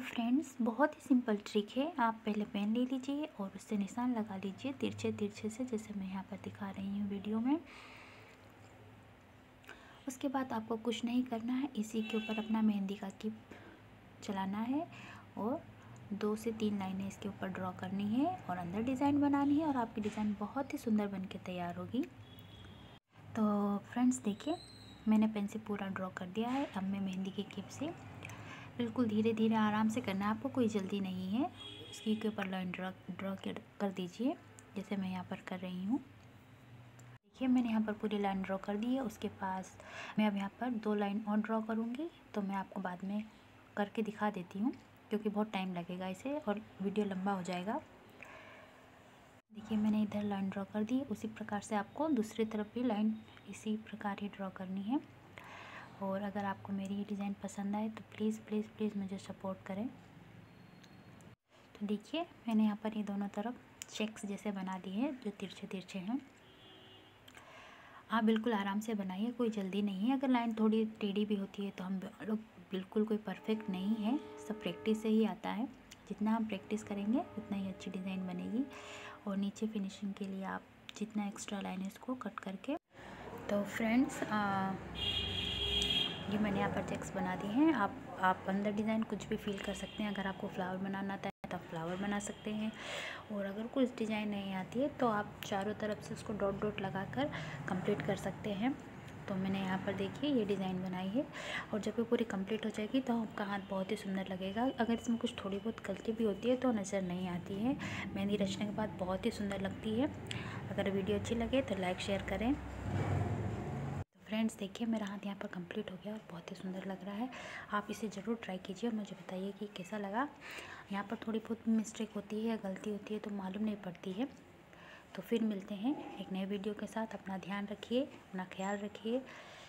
Friends, बहुत ही simple trick है। आप पहले पेन ले लीजिए और उससे निशान लगा लीजिए तिरछे तिरछे से, जैसे मैं यहाँ पर दिखा रही हूँ वीडियो में। उसके बाद आपको कुछ नहीं करना है, इसी के ऊपर अपना मेहंदी का टिप चलाना है और 2 से 3 लाइनें इसके ऊपर ड्रॉ करनी है और अंदर डिज़ाइन बनानी है और आपकी डिज़ाइन बहुत ही सुंदर बन के तैयार होगी। तो फ्रेंड्स देखिए, मैंने पेन से पूरा ड्रॉ कर दिया है। अब मैं मेहंदी की टिप से बिल्कुल धीरे धीरे आराम से करना है, आपको कोई जल्दी नहीं है। इसके ऊपर लाइन ड्रॉ कर दीजिए, जैसे मैं यहाँ पर कर रही हूँ। देखिए, मैंने यहाँ पर पूरी लाइन ड्रॉ कर दी है। उसके पास मैं अब यहाँ पर 2 लाइन और ड्रॉ करूँगी, तो मैं आपको बाद में करके दिखा देती हूँ, क्योंकि बहुत टाइम लगेगा इसे और वीडियो लंबा हो जाएगा। देखिए, मैंने इधर लाइन ड्रॉ कर दी। उसी प्रकार से आपको दूसरी तरफ भी लाइन इसी प्रकार ही ड्रॉ करनी है। और अगर आपको मेरी ये डिज़ाइन पसंद आए तो प्लीज़ प्लीज़ प्लीज़ मुझे सपोर्ट करें। तो देखिए, मैंने यहाँ पर ये दोनों तरफ चेक्स जैसे बना दिए हैं जो तिरछे तिरछे हैं। आप बिल्कुल आराम से बनाइए, कोई जल्दी नहीं है। अगर लाइन थोड़ी टेढ़ी भी होती है तो हम लोग बिल्कुल कोई परफेक्ट नहीं है, सब प्रैक्टिस से ही आता है। जितना हम प्रैक्टिस करेंगे उतना ही अच्छी डिज़ाइन बनेगी। और नीचे फिनिशिंग के लिए आप जितना एक्स्ट्रा लाइन है उसको कट करके। तो फ्रेंड्स, ये मैंने यहाँ पर चेक्स बना दिए हैं। आप अंदर डिज़ाइन कुछ भी फिल कर सकते हैं। अगर आपको फ्लावर बनाना आता है तो आप फ्लावर बना सकते हैं, और अगर कुछ डिज़ाइन नहीं आती है तो आप चारों तरफ से उसको डॉट डॉट लगा कर कंप्लीट कर सकते हैं। तो मैंने यहाँ पर देखिए ये डिज़ाइन बनाई है, और जब ये पूरी कंप्लीट हो जाएगी तो आपका हाथ बहुत ही सुंदर लगेगा। अगर इसमें कुछ थोड़ी बहुत गलती भी होती है तो नज़र नहीं आती है। मेहंदी रचने के बाद बहुत ही सुंदर लगती है। अगर वीडियो अच्छी लगे तो लाइक शेयर करें। फ्रेंड्स देखिए, मेरा हाथ यहाँ पर कंप्लीट हो गया और बहुत ही सुंदर लग रहा है। आप इसे ज़रूर ट्राई कीजिए और मुझे बताइए कि कैसा लगा। यहाँ पर थोड़ी बहुत मिस्टेक होती है या गलती होती है तो मालूम नहीं पड़ती है। तो फिर मिलते हैं एक नए वीडियो के साथ। अपना ध्यान रखिए, अपना ख्याल रखिए।